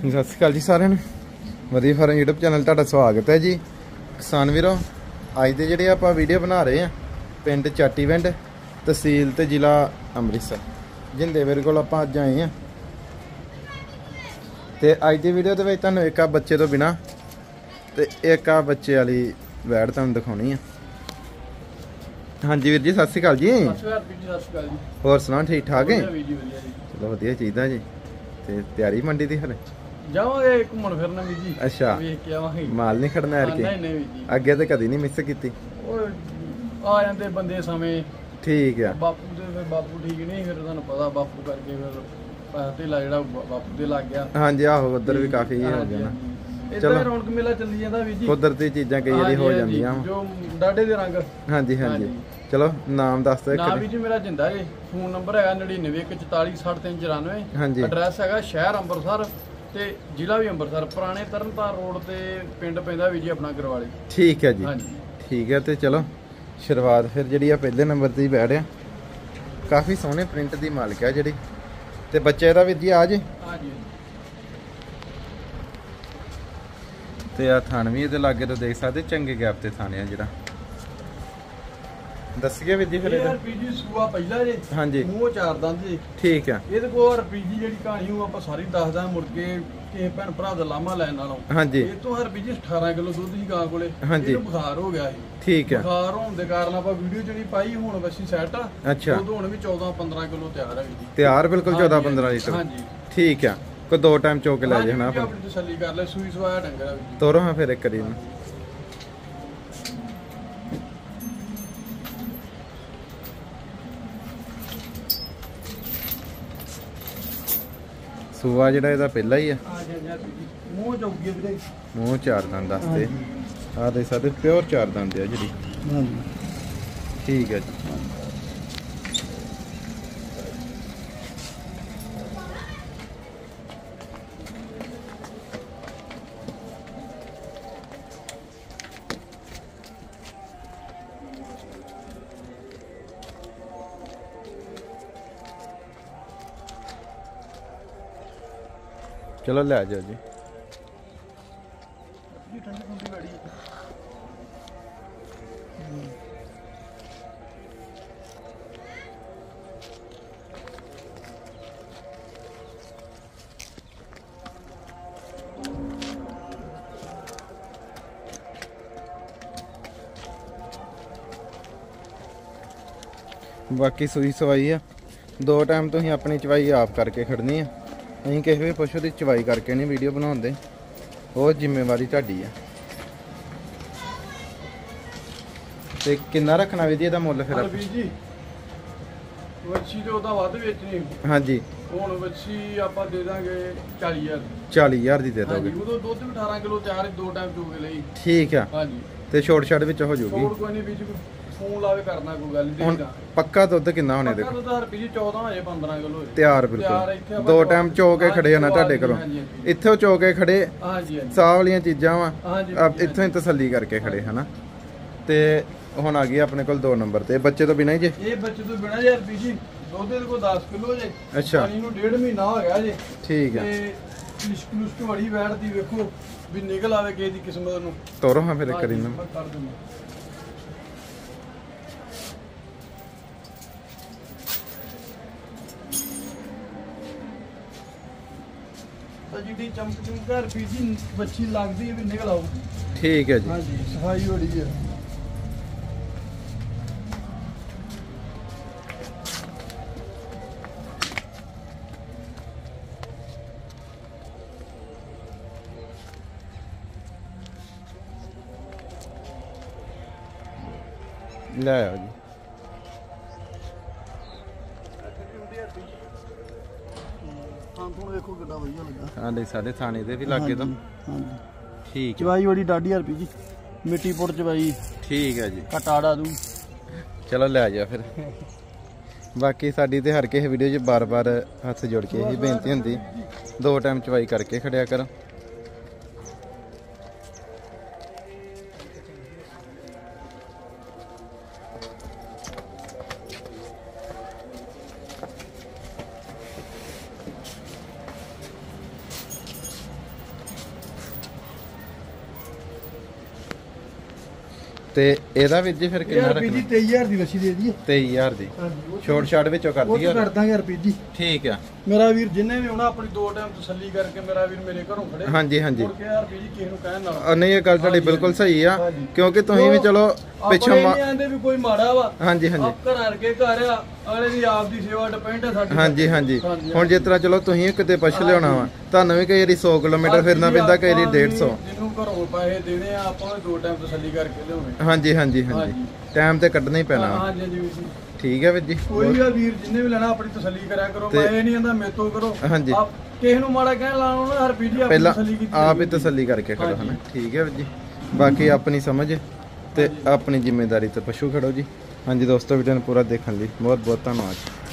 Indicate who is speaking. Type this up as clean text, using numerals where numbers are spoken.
Speaker 1: सत श्री अकाल जी सारे वधिया फार्म यूट्यूब चैनल तुहाडा स्वागत है जी। किसान वीरो अज दे जिहड़े आपां वीडियो बना रहे हैं पिंड चाटीविंड तहसील ते जिला अमृतसर जिंदे वीर कोल आपां अज आए हैं। ते अज दी वीडियो दे विच तुहानूं एक बच्चे तो बिना ते एक बच्चे वाली वैड़ तुहानूं दिखाउणी है। हाँ जी वीर जी सत श्री अकाल जी। होर सुनाओ ठीक ठाक है? चलो वधिया चाहिदा जी। ते तैयारी मंडी दी हले
Speaker 2: जावांगे घूमण फिरना भी जी।
Speaker 1: अच्छा
Speaker 2: वेख के आवांगे।
Speaker 1: माल नहीं खड़ना यार के अगे ते कदी नहीं मिस कीती
Speaker 2: आ जांदे बंदे समय
Speaker 1: ठीक है।
Speaker 2: बापू दे फिर बापू ठीक नहीं फिर तुहानूं पता बापू करके फिर पैसा ढिला जिहड़ा बापू दे लग गया।
Speaker 1: हाँ जी आहो उधर भी काफी हो गया ना।
Speaker 2: चलो रौनक मेला चली जांदा भी जी।
Speaker 1: कुदरती चीज़ां कई वारी हो जांदियां
Speaker 2: जो डाडे दे रंग।
Speaker 1: हाँ जी हाँ जी चलो नाम दस दो।
Speaker 2: नाम भी जी मेरा जिंदा जी। फोन नंबर है 9914466394।
Speaker 1: हाँ जी
Speaker 2: एड्रैस है शहर अंबरसर ते जिला भी अंबरसर पुराने तरनतार रोड ते पिंड पैंदा भी जी अपना करवाली।
Speaker 1: ठीक है जी।
Speaker 2: हाँ जी
Speaker 1: ठीक है तो चलो शुरुआत फिर जी पहले नंबर से ही बैठ आ काफ़ी सोहने प्रिंट की मालिक है जी। ते बच्चे का भी जी आज
Speaker 2: हाँ जी
Speaker 1: ते आ थान भी ये लागे तो देख सकते चंगे गैप ते थाने आ जिहड़ा दसिए भी जी फिर
Speaker 2: रपीजी सूआ पहला जी।
Speaker 1: हाँ जी
Speaker 2: मूंह चार दंद जी।
Speaker 1: ठीक है
Speaker 2: ਇਹਦੇ ਕੋ ਰਪੀਜੀ ਜਿਹੜੀ ਕਹਾਣੀ ਉਹ ਆਪਾਂ ਸਾਰੀ ਦੱਸਦਾ ਮੁੜ ਕੇ ਕਿਸੇ ਭੈਣ ਭਰਾ ਦਾ ਲਾਮਾ ਲੈਣ ਨਾਲੋਂ।
Speaker 1: हाँ जी
Speaker 2: ਇਹ ਤੋਂ ਰਪੀਜੀ 18 ਕਿਲੋ ਦੁੱਧ ਸੀ ਗਾਂ ਕੋਲੇ।
Speaker 1: हाँ जी
Speaker 2: ਇਹਨੂੰ ਬੁਖਾਰ ਹੋ ਗਿਆ ਸੀ।
Speaker 1: ठीक है
Speaker 2: ਬੁਖਾਰ ਹੋਣ ਦੇ ਕਾਰਨ ਆਪਾਂ ਵੀਡੀਓ ਜਿਹੜੀ ਪਾਈ ਹੁਣ ਵਸੀ ਸੈੱਟ ਆ।
Speaker 1: अच्छा
Speaker 2: ਉਦੋਂ ਹੁਣ ਵੀ 14 15 ਕਿਲੋ ਤਿਆਰ ਹੈ ਜੀ।
Speaker 1: तैयार बिल्कुल 14-15 लीटर।
Speaker 2: हाँ जी
Speaker 1: ठीक है कोई दो टाइम चौके लै जाए ना
Speaker 2: ਆਪਣੀ ਤਸੱਲੀ ਕਰ ਲੈ ਸੂਈ ਸਵਾਇਆ ਡੰਗਰ ਆ ਜੀ।
Speaker 1: ਤੋਰੋ ਹਾਂ ਫਿਰ ਇੱਕ ਕਰੀ ਨੂੰ ਸੂਆ ਜਿਹੜਾ ਇਹਦਾ ਪਹਿਲਾ ਹੀ ਆ।
Speaker 2: ਮੂੰਹ ਚੌਗੀ ਵੀਰੇ
Speaker 1: ਮੂੰਹ ਚਾਰ ਦੰਦ ਦੱਸਦੇ ਆ ਦੇ ਸਾਡੇ ਪਿਓਰ ਚਾਰ ਦੰਦ ਆ ਜਿਹੜੀ।
Speaker 2: ਹਾਂਜੀ
Speaker 1: ਠੀਕ ਹੈ ਜੀ। चलो ले जाओ जी।
Speaker 2: ठंडी ठंडी गाड़ी
Speaker 1: बाकी सूई सवाई है दो टाइम तो ही अपनी चवाई आप करके खड़नी है। ਅਸੀਂ ਕਿਸੇ ਵੀ ਪਸ਼ੂ ਦੀ ਚਵਾਈ ਕਰਕੇ ਨਹੀਂ ਵੀਡੀਓ ਬਣਾਉਂਦੇ ਉਹ ਜ਼ਿੰਮੇਵਾਰੀ ਤੁਹਾਡੀ ਆ। ਤੇ ਕਿੰਨਾ ਰੱਖਣਾ ਵੀ ਜੀ ਇਹਦਾ ਮੁੱਲ ਫਿਰ
Speaker 2: ਵੀ ਜੀ ਵੱਛੀ ਤੇ ਉਹਦਾ ਵੱਧ ਵੇਚਣੀ।
Speaker 1: ਹਾਂਜੀ
Speaker 2: ਹੁਣ ਵੱਛੀ ਆਪਾਂ ਦੇ ਦਾਂਗੇ 40000
Speaker 1: 40000 ਦੀ ਦੇ ਦੋਗੇ।
Speaker 2: ਹਾਂਜੀ ਉਦੋਂ ਦੁੱਧ ਵੀ 18 ਕਿਲੋ ਤਿਆਰ ਦੋ ਟਾਈਮ ਚੋਗੇ ਲਈ।
Speaker 1: ਠੀਕ ਆ
Speaker 2: ਹਾਂਜੀ
Speaker 1: ਤੇ ਛੋਟ ਛੱਡ ਵਿੱਚ ਹੋ ਜਾਊਗੀ।
Speaker 2: ਛੋਟ ਕੋਈ ਨਹੀਂ ਵੀ ਜੀ ਫੋਨ ਲਾਵੇ ਕਰਨਾ ਕੋਈ ਗੱਲ ਨਹੀਂ।
Speaker 1: ਹੁਣ ਪੱਕਾ ਦੁੱਧ ਕਿੰਨਾ ਹੋਣੇ ਦੇਖੋ।
Speaker 2: ਪੱਕਾ ਦੁੱਧ ਰੁਪਏ 14 ਹਜੇ 15 ਕਿਲੋ
Speaker 1: ਤਿਆਰ ਬਿਲਕੁਲ ਦੋ ਟਾਈਮ ਚੋ ਕੇ ਖੜੇ ਆ ਨਾ ਤੁਹਾਡੇ ਘਰੋਂ ਇੱਥੋਂ ਚੋ ਕੇ ਖੜੇ।
Speaker 2: ਹਾਂਜੀ
Speaker 1: ਸਾਹ ਵਾਲੀਆਂ ਚੀਜ਼ਾਂ ਵਾ
Speaker 2: ਹਾਂਜੀ
Speaker 1: ਇੱਥੋਂ ਹੀ ਤਸੱਲੀ ਕਰਕੇ ਖੜੇ ਹਨਾ। ਤੇ ਹੁਣ ਆ ਗਈ ਆਪਣੇ ਕੋਲ 2 ਨੰਬਰ ਤੇ ਬੱਚੇ ਤੋਂ ਬਿਨਾਂ ਹੀ ਜੇ।
Speaker 2: ਇਹ ਬੱਚੇ ਤੋਂ ਬਿਨਾਂ ਯਾਰ ਰੁਪਏ ਜੀ ਦੁੱਧ ਦੇ ਕੋਲ 10 ਕਿਲੋ ਜੇ।
Speaker 1: ਅੱਛਾ
Speaker 2: ਇਹਨੂੰ 1.5 ਮਹੀਨਾ ਹੋ ਗਿਆ ਜੇ।
Speaker 1: ਠੀਕ ਹੈ
Speaker 2: ਤੇ ਲਿਸ਼ਕ ਬੜੀ ਵੈੜਦੀ ਵੇਖੋ ਵੀ ਨਿਕਲ ਆਵੇ ਕਿਸੇ ਦੀ ਕਿਸਮਤ ਨੂੰ।
Speaker 1: ਤੋਰੋ ਹਾਂ ਫਿਰ ਇੱਕ ਵਾਰੀ ਨਾ।
Speaker 2: ਕਰ ਦਿੰਦਾ जिड्डी चमक चुमका रफीजी बच्ची लगती है भी निकल आओ।
Speaker 1: ठीक है जी।
Speaker 2: हाँ जी सफाई बड़ी है।
Speaker 1: ले आओ जी।
Speaker 2: देखो कितना बढ़िया लगा।
Speaker 1: हाँ देख साढ़े थाने दे भी लागे तो।
Speaker 2: हाँ जी
Speaker 1: ठीक है
Speaker 2: चवाई बड़ी डाढ़ी रपी जी मिट्टी पुट चवाई।
Speaker 1: ठीक है जी
Speaker 2: कटाड़ा दूँ
Speaker 1: चलो ले जा फिर। बाकी साडी ते हर किसी वीडियो च बार बार हथ जोड़ के यही बेनती होंदी 2 टाइम चवाई करके खड़िया कर। ਤੇ ਇਹਦਾ ਵੀਰ ਜੀ ਫਿਰ ਕਿੰਨਾ
Speaker 2: ਯਾਰ
Speaker 1: ਰੱਖਣਾ?
Speaker 2: ਜੀ 23000 ਦੀ ਵੱਛੀ ਦੇ ਦਈਏ
Speaker 1: 23000 ਦੀ
Speaker 2: ਹਾਂਜੀ
Speaker 1: ਛੋਟ ਛਾਟ ਵਿੱਚੋਂ ਕਰ
Speaker 2: ਉਹ
Speaker 1: ਦਈਏ
Speaker 2: ਕਰ ਦਾਂਗੇ ਰੁਪਏ ਜੀ।
Speaker 1: ਠੀਕ ਆ
Speaker 2: ਮੇਰਾ ਵੀਰ ਜਿੰਨੇ ਵੀ ਆਉਣਾ ਆਪਣੀ 2 ਟਾਈਮ ਤਸੱਲੀ ਕਰਕੇ ਮੇਰਾ ਵੀਰ ਮੇਰੇ ਘਰੋਂ ਖੜੇ
Speaker 1: ਹਾਂਜੀ ਹਾਂਜੀ
Speaker 2: ਮੁੜ ਕੇ ਯਾਰ ਜੀ ਕਿਸੇ ਨੂੰ ਕਹਿਣ ਨਾਲ
Speaker 1: ਨਹੀਂ ਇਹ ਗੱਲ ਤੁਹਾਡੀ ਬਿਲਕੁਲ ਸਹੀ ਆ
Speaker 2: ਹਾਂਜੀ।
Speaker 1: ਕਿਉਂਕਿ ਤੁਸੀਂ ਵੀ ਚਲੋ ਪਿੱਛੋਂ
Speaker 2: ਪਿੱਛੋਂ ਆਂਦੇ ਵੀ ਕੋਈ ਮਾੜਾ ਵਾ
Speaker 1: ਹਾਂਜੀ ਹਾਂਜੀ
Speaker 2: ਆਪ ਘਰ ਅਰਗੇ ਘਰ ਆ ਅਗਲੇ ਦੀ ਆਪ ਦੀ ਸੇਵਾ ਡਿਪੈਂਡ ਹੈ ਸਾਡੀ
Speaker 1: ਹਾਂਜੀ ਹਾਂਜੀ
Speaker 2: ਹਾਂਜੀ।
Speaker 1: ਹੁਣ ਜਿਸ ਤਰ੍ਹਾਂ ਚਲੋ ਤੁਸੀਂ ਕਿਤੇ ਪਛ ਲਿਆਉਣਾ ਵਾ ਤੁਹਾਨੂੰ ਵੀ ਕਈ ਵਾਰੀ 100 ਕਿਲੋਮੀਟਰ ਫਿਰਨਾ ਪੈਂਦਾ ਕਈ ਵਾਰੀ 150
Speaker 2: ਜਿਹਨੂੰ ਘਰੋਂ ਪੈਸੇ ਦੇਣੇ ਆ ਆਪਾਂ ਨੂੰ 2 ਟਾਈਮ ਤਸੱਲੀ ਕਰਕੇ ਲਿਆਉਣੇ
Speaker 1: ਹਾਂਜੀ ਹਾਂਜੀ ਹਾਂਜੀ
Speaker 2: ਹਾਂਜੀ।
Speaker 1: ਟਾਈਮ ਤੇ ਕੱਢਣਾ ਹੀ ਪੈਣਾ ਵਾ।
Speaker 2: ਹਾਂਜੀ ਹਾਂਜੀ ਵੀਰ ਜੀ
Speaker 1: ਠੀਕ ਹੈ ਵੀਰ ਜੀ
Speaker 2: ਕੋਈ ਵੀ ਆ ਵੀਰ ਜਿੰਨੇ ਵੀ ਲੈਣਾ ਆਪਣੀ ਤਸੱਲੀ ਕਰਿਆ ਕਰੋ ਮੈਂ ਇਹ ਨਹੀਂ ਆਂਦਾ ਮੇਤੋਂ ਕਰੋ
Speaker 1: ਹਾਂਜੀ।
Speaker 2: ਆਪ ਕਿਸੇ ਨੂੰ ਮਾੜਾ ਕਹਿਣ ਲਾਉਣਾ ਨਾ ਹਰ ਵੀਰ ਜੀ ਆਪਣੀ
Speaker 1: ਪਹਿਲਾਂ
Speaker 2: ਤਸੱਲੀ ਕੀਤੀ
Speaker 1: ਆਪ ਹੀ ਤਸੱਲੀ ਕਰਕੇ ਖੜੋ ਹਨਾ ਠੀਕ ਹੈ ਵੀਰ ਜੀ ਬਾਕੀ ਆਪਣੀ ਸਮਝ ਤੇ ਆਪਣੀ ਜ਼ਿੰਮੇਵਾਰੀ ਤੇ ਪਸ਼ੂ ਖੜੋ ਜੀ ਹਾਂਜੀ ਦੋਸਤੋ ਵੀਡੀਓ ਨੂੰ ਪੂਰਾ ਦੇਖਣ ਲਈ ਬਹੁਤ ਬਹੁਤ ਧੰਨਵਾਦ।